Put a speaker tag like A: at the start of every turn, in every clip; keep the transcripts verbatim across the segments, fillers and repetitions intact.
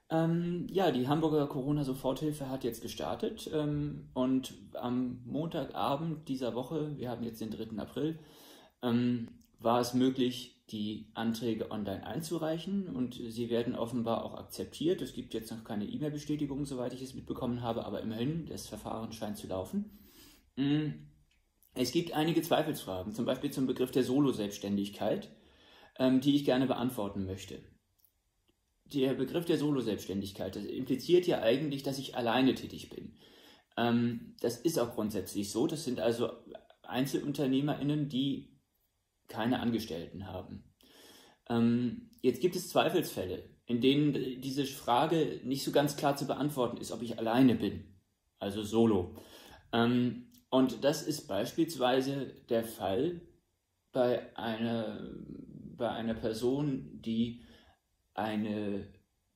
A: Ähm, ja, die Hamburger Corona-Soforthilfe hat jetzt gestartet ähm, und am Montagabend dieser Woche, wir haben jetzt den dritten April, ähm, war es möglich, die Anträge online einzureichen und sie werden offenbar auch akzeptiert. Es gibt jetzt noch keine E-Mail-Bestätigung, soweit ich es mitbekommen habe, aber immerhin, das Verfahren scheint zu laufen. Mm, Es gibt einige Zweifelsfragen, zum Beispiel zum Begriff der Solo-Selbstständigkeit, ähm, die ich gerne beantworten möchte. Der Begriff der Solo-Selbstständigkeit, das impliziert ja eigentlich, dass ich alleine tätig bin. Ähm, das ist auch grundsätzlich so. Das sind also EinzelunternehmerInnen, die keine Angestellten haben. Ähm, jetzt gibt es Zweifelsfälle, in denen diese Frage nicht so ganz klar zu beantworten ist, ob ich alleine bin, also solo. Ähm, und das ist beispielsweise der Fall bei einer, bei einer Person, die eine,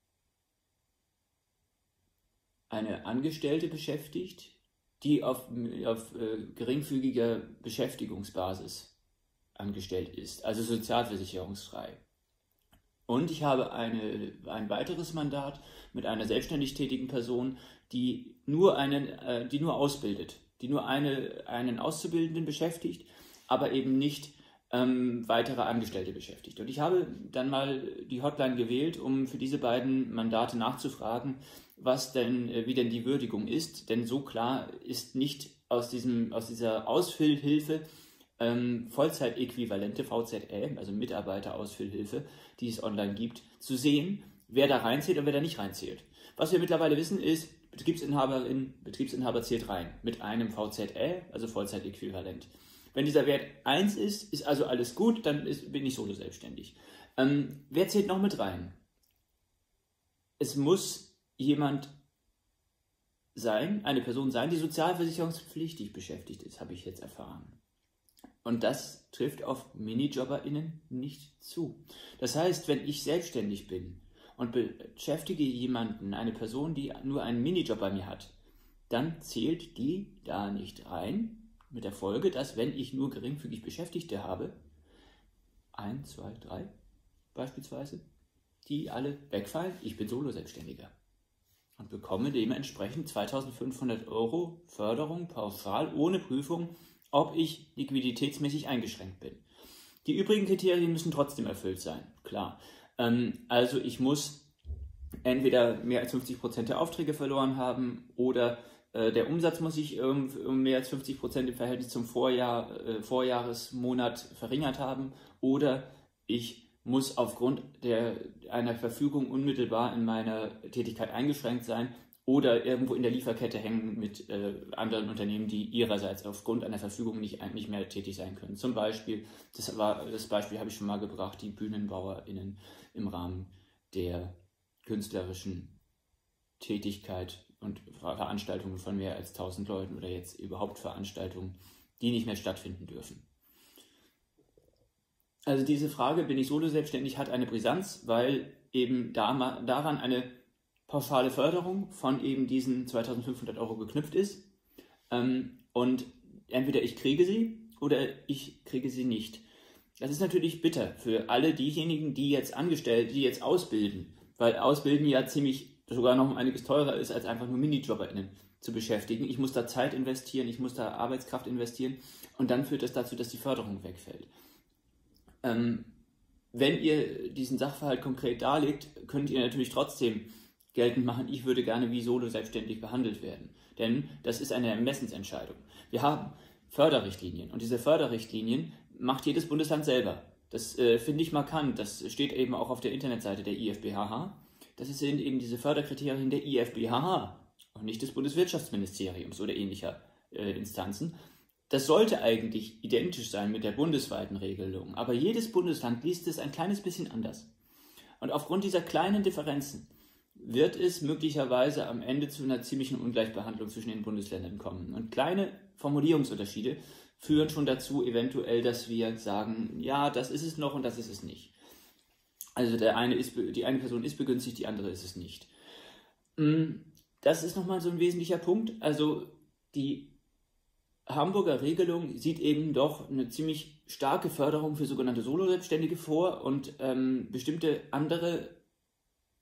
A: eine Angestellte beschäftigt, die auf, auf äh, geringfügiger Beschäftigungsbasis angestellt ist, also sozialversicherungsfrei. Und ich habe eine, ein weiteres Mandat mit einer selbstständig tätigen Person, die nur, einen, äh, die nur ausbildet, die nur eine, einen Auszubildenden beschäftigt, aber eben nicht ähm, weitere Angestellte beschäftigt. Und ich habe dann mal die Hotline gewählt, um für diese beiden Mandate nachzufragen, was denn, äh, wie denn die Würdigung ist. Denn so klar ist nicht aus, diesem, aus dieser Ausfüllhilfe ähm, Vollzeitäquivalente, V Z Ä, also Mitarbeiterausfüllhilfe, die es online gibt, zu sehen, wer da reinzählt und wer da nicht reinzählt. Was wir mittlerweile wissen ist, Betriebsinhaberin, Betriebsinhaber zählt rein mit einem V Z Ä, also Vollzeitäquivalent. Wenn dieser Wert eins ist, ist also alles gut, dann ist, bin ich solo selbstständig. Ähm, wer zählt noch mit rein? Es muss jemand sein, eine Person sein, die sozialversicherungspflichtig beschäftigt ist, habe ich jetzt erfahren. Und das trifft auf MinijobberInnen nicht zu. Das heißt, wenn ich selbstständig bin und beschäftige jemanden, eine Person, die nur einen Minijob bei mir hat, dann zählt die da nicht rein, mit der Folge, dass wenn ich nur geringfügig Beschäftigte habe, ein, zwei, drei beispielsweise, die alle wegfallen, ich bin Solo-Selbstständiger und bekomme dementsprechend zweitausendfünfhundert Euro Förderung pauschal ohne Prüfung, ob ich liquiditätsmäßig eingeschränkt bin. Die übrigen Kriterien müssen trotzdem erfüllt sein, klar. Ähm, also ich muss entweder mehr als fünfzig Prozent der Aufträge verloren haben oder äh, der Umsatz muss sich um, um mehr als fünfzig Prozent im Verhältnis zum Vorjahr, äh, Vorjahresmonat verringert haben oder ich muss aufgrund der, einer Verfügung unmittelbar in meiner Tätigkeit eingeschränkt sein oder irgendwo in der Lieferkette hängen mit äh, anderen Unternehmen, die ihrerseits aufgrund einer Verfügung nicht, nicht mehr tätig sein können. Zum Beispiel, das, war, das Beispiel habe ich schon mal gebracht, die BühnenbauerInnen im Rahmen der künstlerischen Tätigkeit und Veranstaltungen von mehr als tausend Leuten oder jetzt überhaupt Veranstaltungen, die nicht mehr stattfinden dürfen. Also diese Frage, bin ich solo selbstständig, hat eine Brisanz, weil eben da, daran eine pauschale Förderung von eben diesen zweitausendfünfhundert Euro geknüpft ist. Ähm, und entweder ich kriege sie oder ich kriege sie nicht. Das ist natürlich bitter für alle diejenigen, die jetzt angestellt, die jetzt ausbilden, weil Ausbilden ja ziemlich sogar noch einiges teurer ist, als einfach nur MinijobberInnen zu beschäftigen. Ich muss da Zeit investieren, ich muss da Arbeitskraft investieren und dann führt das dazu, dass die Förderung wegfällt. Ähm, wenn ihr diesen Sachverhalt konkret darlegt, könnt ihr natürlich trotzdem geltend machen, ich würde gerne wie Solo selbstständig behandelt werden. Denn das ist eine Ermessensentscheidung. Wir haben Förderrichtlinien und diese Förderrichtlinien macht jedes Bundesland selber. Das äh, finde ich markant. Das steht eben auch auf der Internetseite der I F B H H. Das sind eben diese Förderkriterien der I F B H H und nicht des Bundeswirtschaftsministeriums oder ähnlicher äh, Instanzen. Das sollte eigentlich identisch sein mit der bundesweiten Regelung, aber jedes Bundesland liest es ein kleines bisschen anders. Und aufgrund dieser kleinen Differenzen wird es möglicherweise am Ende zu einer ziemlichen Ungleichbehandlung zwischen den Bundesländern kommen. Und kleine Formulierungsunterschiede führen schon dazu eventuell, dass wir sagen, ja, das ist es noch und das ist es nicht. Also der eine ist, die eine Person ist begünstigt, die andere ist es nicht. Das ist nochmal so ein wesentlicher Punkt. Also die Hamburger Regelung sieht eben doch eine ziemlich starke Förderung für sogenannte Solo-Selbstständige vor und ähm, bestimmte andere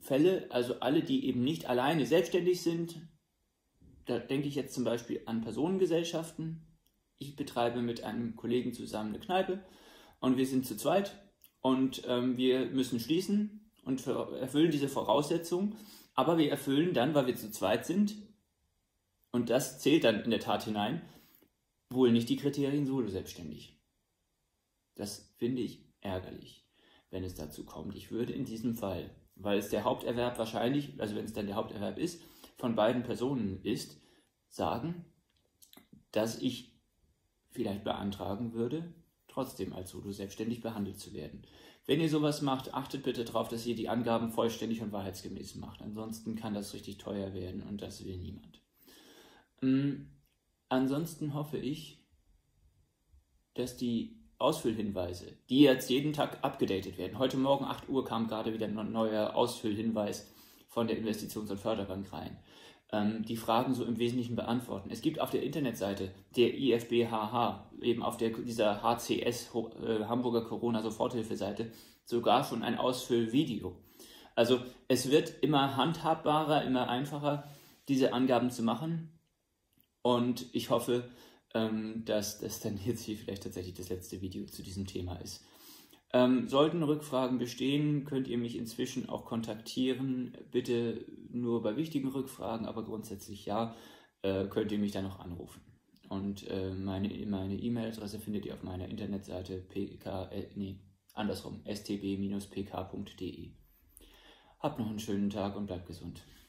A: Fälle, also alle, die eben nicht alleine selbstständig sind, da denke ich jetzt zum Beispiel an Personengesellschaften. Ich betreibe mit einem Kollegen zusammen eine Kneipe und wir sind zu zweit und ähm, wir müssen schließen und für, erfüllen diese Voraussetzungen, aber wir erfüllen dann, weil wir zu zweit sind, und das zählt dann in der Tat hinein, wohl nicht die Kriterien solo selbstständig. Das finde ich ärgerlich, wenn es dazu kommt. Ich würde in diesem Fall, weil es der Haupterwerb wahrscheinlich, also wenn es dann der Haupterwerb ist, von beiden Personen ist, sagen, dass ich vielleicht beantragen würde, trotzdem als Solo selbstständig behandelt zu werden. Wenn ihr sowas macht, achtet bitte darauf, dass ihr die Angaben vollständig und wahrheitsgemäß macht. Ansonsten kann das richtig teuer werden und das will niemand. Ähm, ansonsten hoffe ich, dass die Ausfüllhinweise, die jetzt jeden Tag abgedatet werden. Heute Morgen acht Uhr kam gerade wieder ein neuer Ausfüllhinweis von der Investitions- und Förderbank rein. Ähm, die Fragen so im Wesentlichen beantworten. Es gibt auf der Internetseite der I F B H H, eben auf der, dieser H C S, äh, Hamburger Corona-Soforthilfe-Seite, sogar schon ein Ausfüllvideo. Also es wird immer handhabbarer, immer einfacher, diese Angaben zu machen. Und ich hoffe, dass das dann jetzt hier vielleicht tatsächlich das letzte Video zu diesem Thema ist. Ähm, sollten Rückfragen bestehen, könnt ihr mich inzwischen auch kontaktieren. Bitte nur bei wichtigen Rückfragen, aber grundsätzlich ja, äh, könnt ihr mich dann noch anrufen. Und äh, meine meine E-Mail-Adresse findet ihr auf meiner Internetseite pk, äh, nee, andersrum, s t b Bindestrich p k punkt d e. Habt noch einen schönen Tag und bleibt gesund.